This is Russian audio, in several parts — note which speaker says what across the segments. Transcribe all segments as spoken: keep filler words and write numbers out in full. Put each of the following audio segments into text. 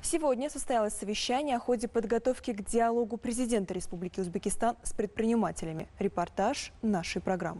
Speaker 1: Сегодня состоялось совещание о ходе подготовки к диалогу президента Республики Узбекистан с предпринимателями. Репортаж нашей программы.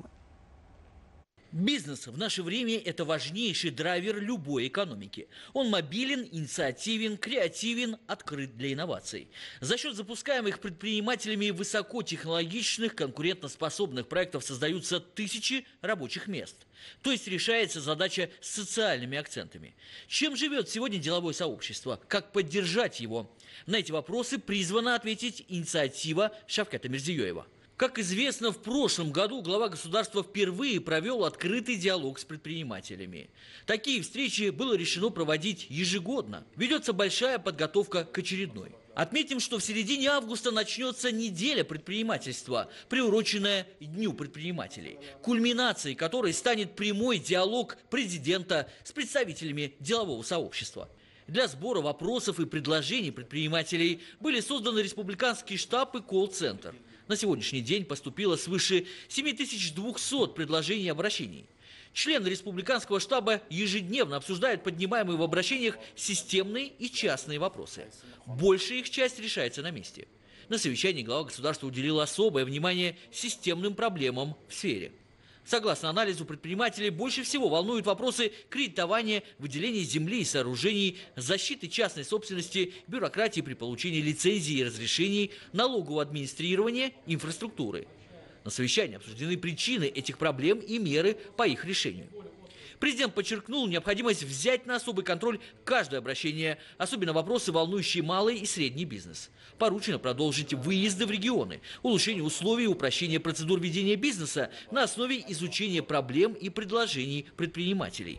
Speaker 2: Бизнес в наше время – это важнейший драйвер любой экономики. Он мобилен, инициативен, креативен, открыт для инноваций. За счет запускаемых предпринимателями высокотехнологичных, конкурентоспособных проектов создаются тысячи рабочих мест. То есть решается задача с социальными акцентами. Чем живет сегодня деловое сообщество? Как поддержать его? На эти вопросы призвана ответить инициатива Шавката Мирзиёева. Как известно, в прошлом году глава государства впервые провел открытый диалог с предпринимателями. Такие встречи было решено проводить ежегодно. Ведется большая подготовка к очередной. Отметим, что в середине августа начнется неделя предпринимательства, приуроченная Дню предпринимателей, кульминацией которой станет прямой диалог президента с представителями делового сообщества. Для сбора вопросов и предложений предпринимателей были созданы республиканский штаб и колл-центр. На сегодняшний день поступило свыше семи тысяч двухсот предложений и обращений. Члены республиканского штаба ежедневно обсуждают поднимаемые в обращениях системные и частные вопросы. Большая их часть решается на месте. На совещании глава государства уделила особое внимание системным проблемам в сфере. Согласно анализу предпринимателей, больше всего волнуют вопросы кредитования, выделения земли и сооружений, защиты частной собственности, бюрократии при получении лицензий и разрешений, налогового администрирования, инфраструктуры. На совещании обсуждены причины этих проблем и меры по их решению. Президент подчеркнул необходимость взять на особый контроль каждое обращение, особенно вопросы, волнующие малый и средний бизнес. Поручено продолжить выезды в регионы, улучшение условий и упрощение процедур ведения бизнеса на основе изучения проблем и предложений предпринимателей.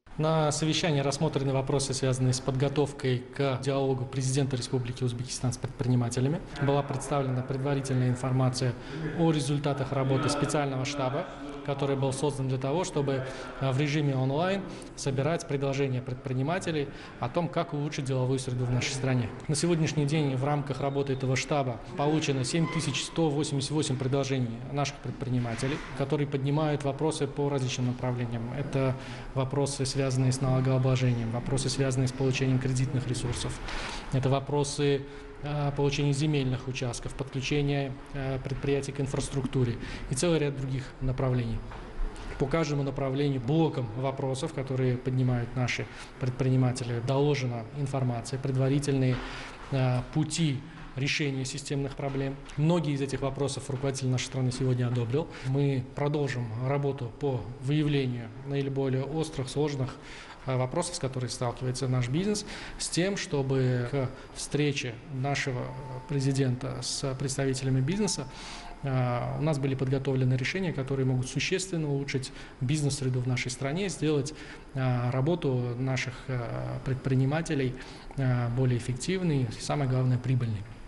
Speaker 3: На совещании рассмотрены вопросы, связанные с подготовкой к диалогу президента Республики Узбекистан с предпринимателями. Была представлена предварительная информация о результатах работы специального штаба, который был создан для того, чтобы в режиме онлайн собирать предложения предпринимателей о том, как улучшить деловую среду в нашей стране. На сегодняшний день в рамках работы этого штаба получено семь тысяч сто восемьдесят восемь предложений наших предпринимателей, которые поднимают вопросы по различным направлениям. Это вопросы, связанные с налогообложением, вопросы, связанные с получением кредитных ресурсов, это вопросы получения земельных участков, подключения предприятий к инфраструктуре и целый ряд других направлений. По каждому направлению блоком вопросов, которые поднимают наши предприниматели, доложена информация, предварительные пути решения системных проблем. Многие из этих вопросов руководитель нашей страны сегодня одобрил. Мы продолжим работу по выявлению наиболее острых, сложных вопросов, с которыми сталкивается наш бизнес, с тем, чтобы к встрече нашего президента с представителями бизнеса у нас были подготовлены решения, которые могут существенно улучшить бизнес-среду в нашей стране, сделать работу наших предпринимателей более эффективной и, самое главное, прибыльной.